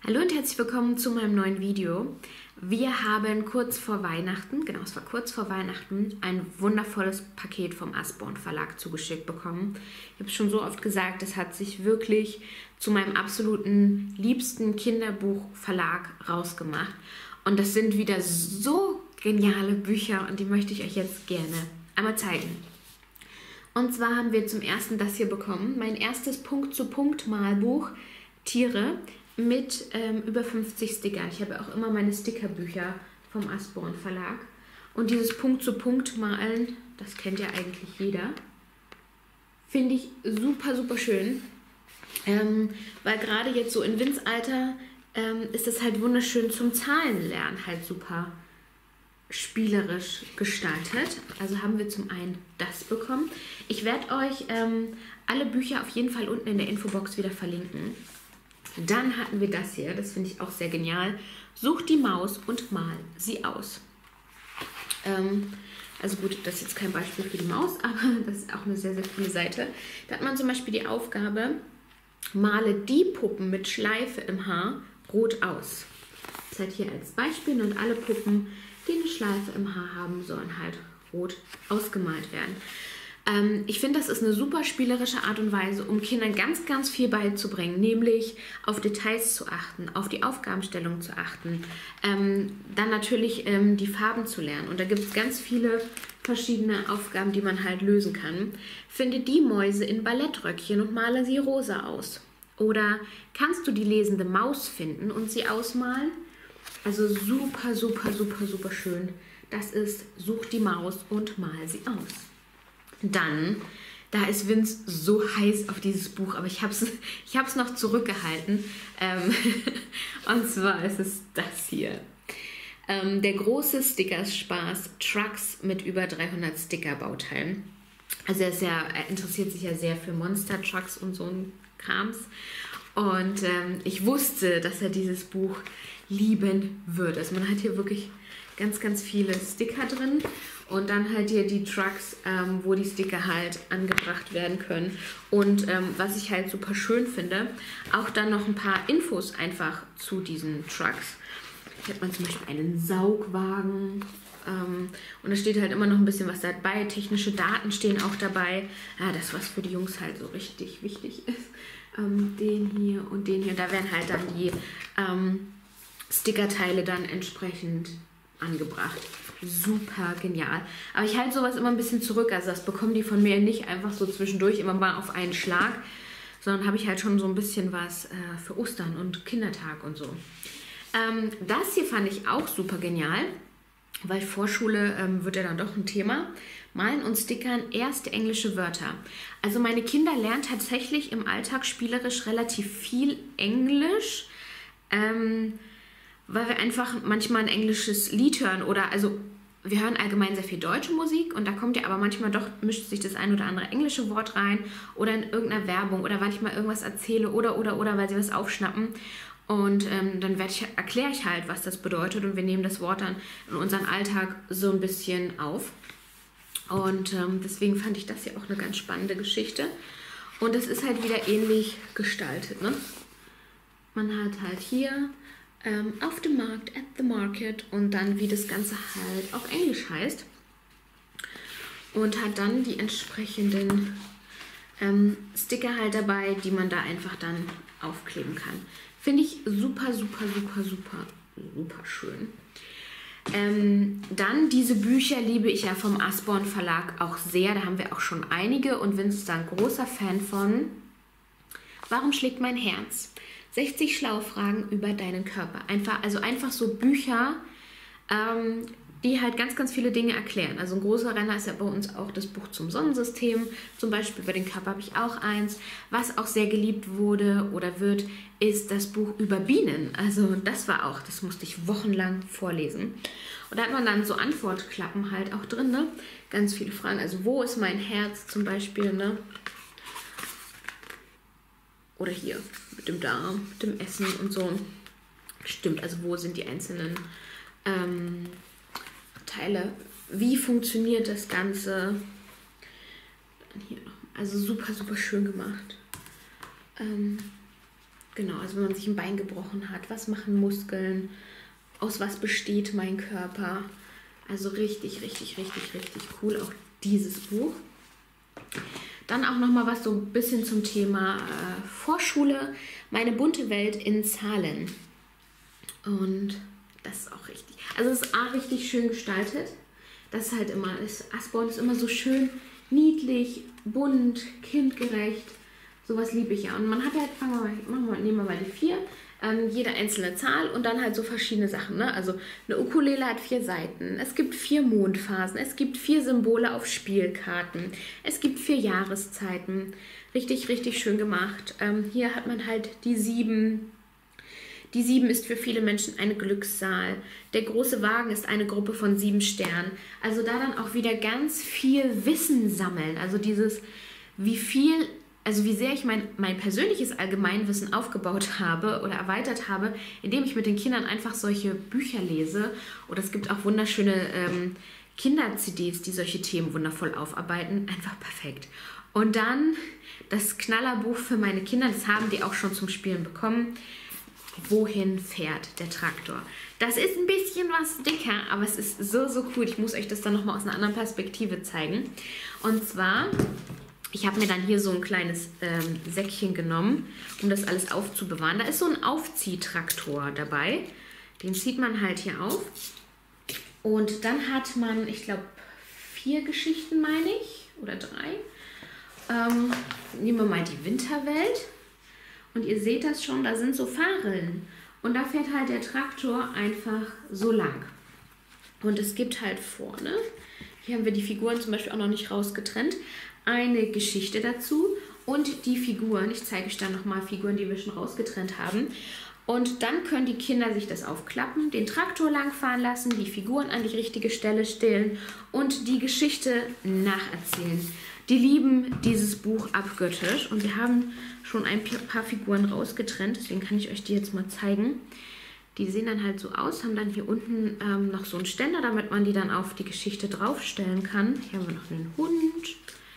Hallo und herzlich willkommen zu meinem neuen Video. Wir haben kurz vor Weihnachten, genau, es war kurz vor Weihnachten, ein wundervolles Paket vom Usborne Verlag zugeschickt bekommen. Ich habe es schon so oft gesagt, es hat sich wirklich zu meinem absoluten liebsten Kinderbuchverlag rausgemacht. Und das sind wieder so geniale Bücher und die möchte ich euch jetzt gerne einmal zeigen. Und zwar haben wir zum ersten das hier bekommen, mein erstes Punkt-zu-Punkt-Malbuch Tiere mit über 50 Stickern. Ich habe auch immer meine Stickerbücher vom Usborne Verlag. Und dieses Punkt-zu-Punkt-Malen, das kennt ja eigentlich jeder, finde ich super, super schön. Weil gerade jetzt so in Vince Alter ist es halt wunderschön zum Zahlenlernen, halt super spielerisch gestaltet. Also haben wir zum einen das bekommen. Ich werde euch alle Bücher auf jeden Fall unten in der Infobox wieder verlinken. Dann hatten wir das hier, das finde ich auch sehr genial. Such die Maus und mal sie aus. Also gut, das ist jetzt kein Beispiel für die Maus, aber das ist auch eine sehr, sehr coole Seite. Da hat man zum Beispiel die Aufgabe, male die Puppen mit Schleife im Haar rot aus. Das ist halt hier als Beispiel und alle Puppen, die eine Schleife im Haar haben, sollen halt rot ausgemalt werden. Ich finde, das ist eine super spielerische Art und Weise, um Kindern ganz, ganz viel beizubringen, nämlich auf Details zu achten, auf die Aufgabenstellung zu achten, dann natürlich die Farben zu lernen. Und da gibt es ganz viele verschiedene Aufgaben, die man halt lösen kann. Finde die Mäuse in Ballettröckchen und male sie rosa aus. Oder kannst du die lesende Maus finden und sie ausmalen? Also super, super, super, super schön. Das ist, such die Maus und mal sie aus. Dann, da ist Vince so heiß auf dieses Buch, aber ich hab's noch zurückgehalten. Und zwar ist es das hier. Der große Stickerspaß, Trucks mit über 300 Sticker-Bauteilen. Also er interessiert sich ja sehr für Monster-Trucks und so ein Krams. Und ich wusste, dass er dieses Buch lieben würde. Also man hat hier wirklich ganz, ganz viele Sticker drin. Und dann halt hier die Trucks, wo die Sticker halt angebracht werden können. Und was ich halt super schön finde, auch dann noch ein paar Infos einfach zu diesen Trucks. Hier hat man zum Beispiel einen Saugwagen. Und da steht halt immer noch ein bisschen was dabei. Technische Daten stehen auch dabei. Ja, das, was für die Jungs halt so richtig wichtig ist. Den hier und den hier. Da werden halt dann die Stickerteile dann entsprechend angebracht. Super genial. Aber ich halte sowas immer ein bisschen zurück. Also das bekommen die von mir nicht einfach so zwischendurch immer mal auf einen Schlag, sondern habe ich halt schon so ein bisschen was für Ostern und Kindertag und so. Das hier fand ich auch super genial, weil Vorschule wird ja dann doch ein Thema. Malen und Stickern erste englische Wörter. Also meine Kinder lernen tatsächlich im Alltag spielerisch relativ viel Englisch, weil wir einfach manchmal ein englisches Lied hören oder also wir hören allgemein sehr viel deutsche Musik und da kommt ja aber manchmal doch, mischt sich das ein oder andere englische Wort rein oder in irgendeiner Werbung oder weil ich mal irgendwas erzähle oder weil sie was aufschnappen und dann erkläre ich halt, was das bedeutet und wir nehmen das Wort dann in unseren Alltag so ein bisschen auf und deswegen fand ich das ja auch eine ganz spannende Geschichte und es ist halt wieder ähnlich gestaltet, ne? Man hat halt hier auf dem Markt, at the market und dann wie das Ganze halt auf Englisch heißt und hat dann die entsprechenden Sticker halt dabei, die man da einfach dann aufkleben kann. Finde ich super, super, super, super, super schön. Dann diese Bücher liebe ich ja vom Usborne Verlag auch sehr, da haben wir auch schon einige und Vince ist da ein großer Fan von. Warum schlägt mein Herz? 60 Schlaufragen über deinen Körper. Einfach so Bücher, die halt ganz, ganz viele Dinge erklären. Also ein großer Renner ist ja bei uns auch das Buch zum Sonnensystem. Zum Beispiel über den Körper habe ich auch eins. Was auch sehr geliebt wurde oder wird, ist das Buch über Bienen. Also das musste ich wochenlang vorlesen. Und da hat man dann so Antwortklappen halt auch drin, ne? Ganz viele Fragen. Also wo ist mein Herz zum Beispiel, ne? Oder hier mit dem Darm, mit dem Essen und so. Stimmt, also wo sind die einzelnen Teile? Wie funktioniert das Ganze? Dann hier noch. Also super, super schön gemacht. Genau, also wenn man sich ein Bein gebrochen hat, was machen Muskeln, aus was besteht mein Körper. Also richtig, richtig, richtig, richtig cool, auch dieses Buch. Dann auch nochmal was so ein bisschen zum Thema Vorschule, meine bunte Welt in Zahlen. Und das ist auch richtig, also es ist auch richtig schön gestaltet. Das ist halt immer, Usborne ist immer so schön niedlich, bunt, kindgerecht. Sowas liebe ich ja. Und man hat halt, nehmen wir mal die 4, jede einzelne Zahl und dann halt so verschiedene Sachen. Ne? Also eine Ukulele hat 4 Seiten, es gibt 4 Mondphasen, es gibt 4 Symbole auf Spielkarten, es gibt 4 Jahreszeiten. Richtig, richtig schön gemacht. Hier hat man halt die 7. Die 7 ist für viele Menschen eine Glückszahl. Der große Wagen ist eine Gruppe von 7 Sternen. Also da dann auch wieder ganz viel Wissen sammeln. Also dieses, wie sehr ich mein persönliches Allgemeinwissen aufgebaut habe oder erweitert habe, indem ich mit den Kindern einfach solche Bücher lese. Oder es gibt auch wunderschöne Kinder-CDs, die solche Themen wundervoll aufarbeiten. Einfach perfekt. Und dann das Knallerbuch für meine Kinder, das haben die auch schon zum Spielen bekommen. Wohin fährt der Traktor? Das ist ein bisschen was dicker, aber es ist so, so cool. Ich muss euch das dann nochmal aus einer anderen Perspektive zeigen. Und zwar, ich habe mir dann hier so ein kleines Säckchen genommen, um das alles aufzubewahren. Da ist so ein Aufziehtraktor dabei. Den zieht man halt hier auf. Und dann hat man, ich glaube, 4 Geschichten, meine ich, oder 3. Nehmen wir mal die Winterwelt. Und ihr seht das schon, da sind so Fahrrillen. Und da fährt halt der Traktor einfach so lang. Und es gibt halt vorne, hier haben wir die Figuren zum Beispiel auch noch nicht rausgetrennt, eine Geschichte dazu und die Figuren. Ich zeige euch dann nochmal Figuren, die wir schon rausgetrennt haben. Und dann können die Kinder sich das aufklappen, den Traktor langfahren lassen, die Figuren an die richtige Stelle stellen und die Geschichte nacherzählen. Die lieben dieses Buch abgöttisch und wir haben schon ein paar Figuren rausgetrennt, deswegen kann ich euch die jetzt mal zeigen. Die sehen dann halt so aus, haben dann hier unten noch so einen Ständer, damit man die dann auf die Geschichte draufstellen kann. Hier haben wir noch einen Hund.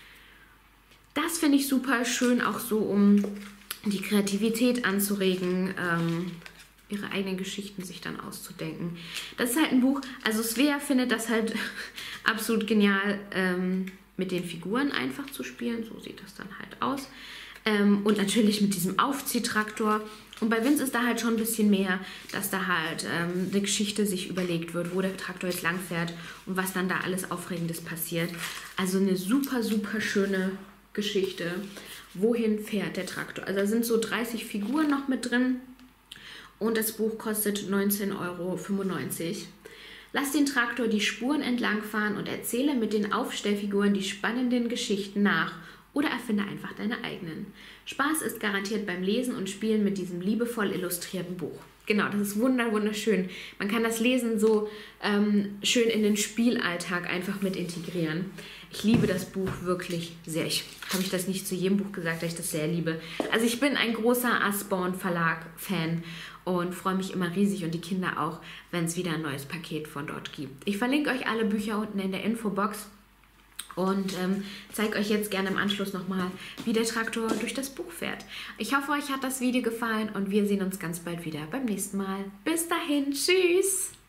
Das finde ich super schön, auch so um die Kreativität anzuregen, ihre eigenen Geschichten sich dann auszudenken. Das ist halt ein Buch, also Svea findet das halt absolut genial, mit den Figuren einfach zu spielen. So sieht das dann halt aus. Und natürlich mit diesem Aufziehtraktor. Und bei Vince ist da halt schon ein bisschen mehr, dass da halt eine Geschichte sich überlegt wird, wo der Traktor jetzt lang fährt und was dann da alles Aufregendes passiert. Also eine super, super schöne Geschichte. Wohin fährt der Traktor? Also da sind so 30 Figuren noch mit drin und das Buch kostet 19,95 €. Lass den Traktor die Spuren entlangfahren und erzähle mit den Aufstellfiguren die spannenden Geschichten nach oder erfinde einfach deine eigenen. Spaß ist garantiert beim Lesen und Spielen mit diesem liebevoll illustrierten Buch. Genau, das ist wunderschön. Man kann das Lesen so schön in den Spielalltag einfach mit integrieren. Ich liebe das Buch wirklich sehr. Habe ich das nicht zu jedem Buch gesagt, dass ich das sehr liebe. Also ich bin ein großer Usborne Verlag-Fan und freue mich immer riesig und die Kinder auch, wenn es wieder ein neues Paket von dort gibt. Ich verlinke euch alle Bücher unten in der Infobox und zeige euch jetzt gerne im Anschluss nochmal, wie der Traktor durch das Buch fährt. Ich hoffe, euch hat das Video gefallen und wir sehen uns ganz bald wieder beim nächsten Mal. Bis dahin, tschüss!